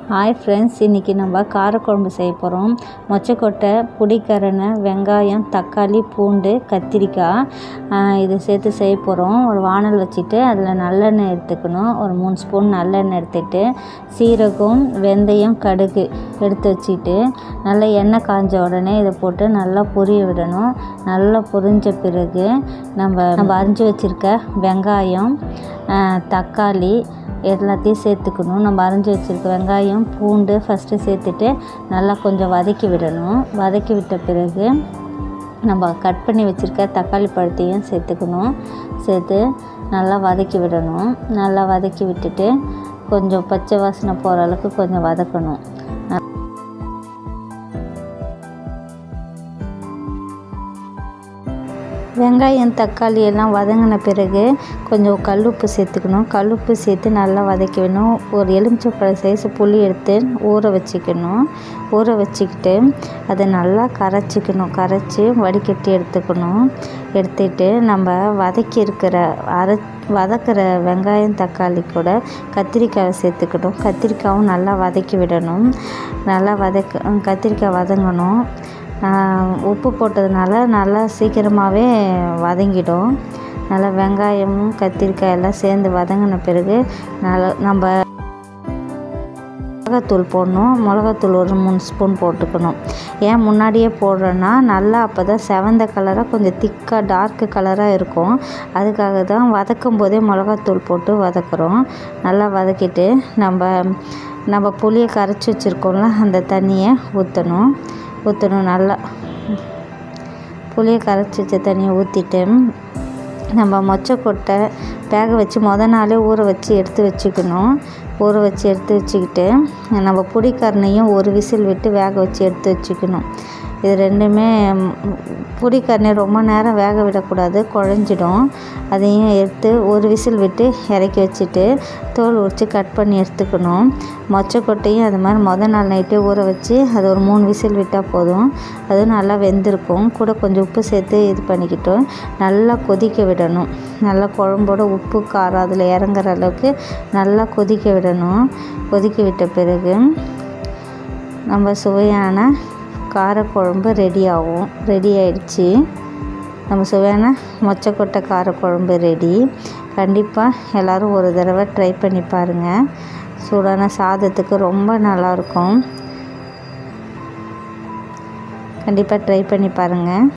Hi friends, இன்றைக்கி நம்ம காரக்குழம்பு செய்ய போகிறோம். மொச்சக்கொட்டை, புளிக்கரணை, வெங்காயம், தக்காளி, பூண்டு, கத்திரிக்காய் இது சேர்த்து செய்ய போகிறோம். ஒரு வானல் வச்சுட்டு அதில் நல்லெண்ணெய் எடுத்துக்கணும். ஒரு 3 ஸ்பூன் நல்லெண்ணெய் எடுத்துகிட்டு சீரகம், வெந்தயம், கடுகு எடுத்து வச்சுட்டு நல்லா எண்ணெய் காய்ஞ்ச உடனே இதை போட்டு நல்லா பொரிய விடணும். நல்லா பொரிஞ்ச பிறகு நம்ம அரிஞ்சு வச்சுருக்க வெங்காயம், தக்காளி எல்லாத்தையும் சேர்த்துக்கணும். நம்ம அரிஞ்சு வச்சுருக்க வெங்காயம், பூண்டு ஃபஸ்ட்டு சேர்த்துட்டு நல்லா கொஞ்சம் வதக்கி விடணும். வதக்கி விட்ட பிறகு நம்ம கட் பண்ணி வச்சுருக்க தக்காளி பழத்தையும் சேர்த்துக்கணும். சேர்த்து நல்லா வதக்கி விடணும். நல்லா வதக்கி விட்டுட்டு கொஞ்சம் பச்சை வாசனை போகிற அளவுக்கு கொஞ்சம் வதக்கணும். வெங்காயம், தக்காளி எல்லாம் வதங்கின பிறகு கொஞ்சம் கல்லுப்பு சேர்த்துக்கணும். கல்லுப்பு சேர்த்து நல்லா வதக்கி விடணும். ஒரு எலுமிச்சைப்பழ சைஸ் புளி எடுத்து ஊற வச்சுக்கணும். ஊற வச்சுக்கிட்டு அதை நல்லா கரைச்சிக்கணும். கரைச்சி வடிகட்டி எடுத்துக்கணும். எடுத்துகிட்டு நம்ம வதக்கிற வெங்காயம், தக்காளி கூட கத்திரிக்காயை சேர்த்துக்கணும். கத்திரிக்காயும் நல்லா வதக்கி விடணும். நல்லா கத்திரிக்காய் வதங்கணும். உப்பு போட்டதுனால நல்லா சீக்கிரமாகவே வதங்கிடும். நல்லா வெங்காயமும் கத்திரிக்காய் எல்லாம் சேர்ந்து வதங்கின பிறகு நம்ம மிளகாத்தூள் போடணும். மிளகாத்தூள் ஒரு 3 ஸ்பூன் போட்டுக்கணும். ஏன் முன்னாடியே போடுறோன்னா நல்லா அப்போ தான் செவந்த கலராக கொஞ்சம் திக்காக டார்க்கு கலராக இருக்கும். அதுக்காக தான் வதக்கும் போதே மிளகாத்தூள் போட்டு வதக்குறோம். நல்லா வதக்கிட்டு நம்ம புளியை கரைச்சி வச்சுருக்கோம்ல, அந்த தண்ணியை ஊற்றணும். நல்லா புளியை கரைச்சி வச்ச தண்ணியை ஊற்றிட்டு நம்ம மொச்சக்கொட்டை வேக வச்சு நாளே ஊற வச்சு எடுத்து வச்சுக்கணும். ஊற வச்சு எடுத்து வச்சுக்கிட்டு நம்ம புளிக்கரணையும் ஒரு விசில் விட்டு வேக வச்சு எடுத்து வச்சுக்கணும். இது ரெண்டுமே புளிக்கரணை ரொம்ப நேரம் வேக விடக்கூடாது, குழஞ்சிடும். அதையும் எடுத்து ஒரு விசில் விட்டு இறக்கி வச்சுட்டு தோல் உரித்து கட் பண்ணி எடுத்துக்கணும். மொச்சக்கொட்டையும் அது மாதிரி நாள் நைட்டே ஊற வச்சு அது ஒரு 3 விசில் விட்டால் போதும். அதுவும் நல்லா வெந்திருக்கும். கூட கொஞ்சம் உப்பு சேர்த்து இது பண்ணிக்கிட்டோம். நல்லா கொதிக்க விடணும். நல்லா குழம்போட உப்பு காரம் அதில் இறங்குற அளவுக்கு நல்லா கொதிக்க விடணும். கொதிக்க விட்ட பிறகு நம்ம சுவையான காரக்குழம்பு ரெடி ஆகிடுச்சு. நம்ம சுவையான மொச்சக்கொட்டை காரக்குழம்பு ரெடி. கண்டிப்பாக எல்லோரும் ஒரு தடவை ட்ரை பண்ணி பாருங்கள். சூடான சாதத்துக்கு ரொம்ப நல்லாயிருக்கும். கண்டிப்பாக ட்ரை பண்ணி பாருங்கள்.